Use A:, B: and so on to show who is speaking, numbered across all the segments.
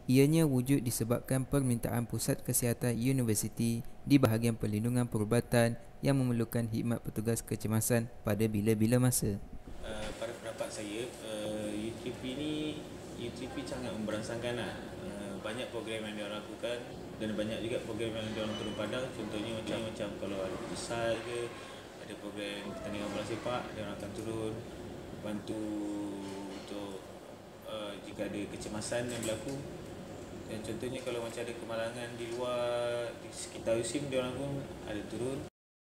A: Ianya wujud disebabkan permintaan pusat kesihatan universiti di bahagian perlindungan perubatan yang memerlukan khidmat petugas kecemasan pada bila-bila masa.
B: Pada pendapat saya, UTP ni sangat memberangsangkan lah. Banyak program yang diorang lakukan dan banyak juga program yang diorang turun padang. Contohnya macam kalau ada futsal ke, ada program pertandingan bola sepak, diorang akan turun bantu untuk jika ada kecemasan yang berlaku. Dan contohnya kalau macam ada kemalangan di luar, di sekitar USIM, diorang pun ada turun.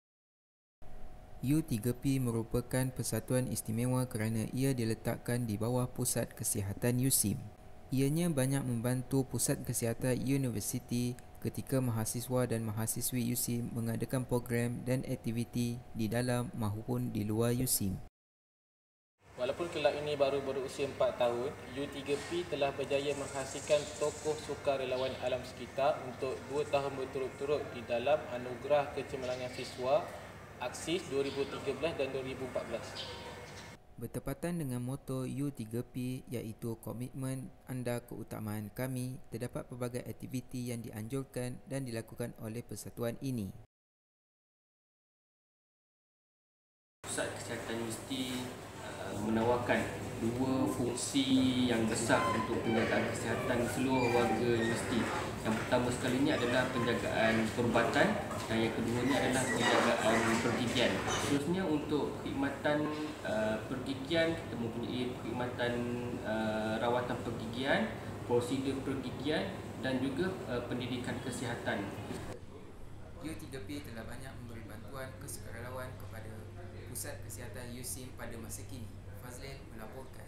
A: U3P merupakan persatuan istimewa kerana ia diletakkan di bawah Pusat Kesihatan USIM. Ianya banyak membantu Pusat Kesihatan Universiti ketika mahasiswa dan mahasiswi USIM mengadakan program dan aktiviti di dalam maupun di luar USIM.
C: Walaupun kelab ini baru berusia 4 tahun, U3P telah berjaya menghasilkan tokoh sukarelawan alam sekitar untuk 2 tahun berturut-turut di dalam Anugerah Kecemerlangan Siswa AKSIS 2013 dan 2014.
A: Bertepatan dengan moto U3P iaitu komitmen anda keutamaan kami, terdapat pelbagai aktiviti yang dianjurkan dan dilakukan oleh persatuan ini.
D: Pusat Kesihatan Universiti menawarkan dua fungsi yang besar untuk penjagaan kesihatan seluruh warga universiti. Yang pertama sekali ini adalah penjagaan perubatan dan yang kedua ini adalah penjagaan pergigian. Khususnya untuk perkhidmatan pergigian, kita mempunyai perkhidmatan rawatan pergigian, prosedur pergigian dan juga pendidikan kesihatan.
A: U3P telah banyak memberi bantuan kesukarelawan kepada Pusat Kesihatan USIM pada masa kini. Fazlin melaporkan.